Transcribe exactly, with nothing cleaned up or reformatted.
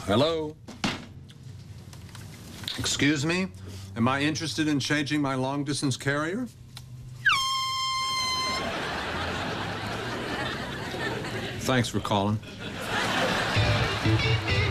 Hello? Excuse me? Am I interested in changing my long-distance carrier? Thanks for calling.